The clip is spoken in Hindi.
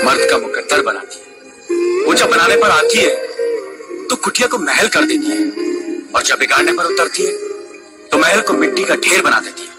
मर्द का मुकद्दर बनाती है। वो जब बनाने पर आती है तो कुटिया को महल कर देती है, और जब बिगाड़ने पर उतरती है तो महल को मिट्टी का ढेर बना देती है।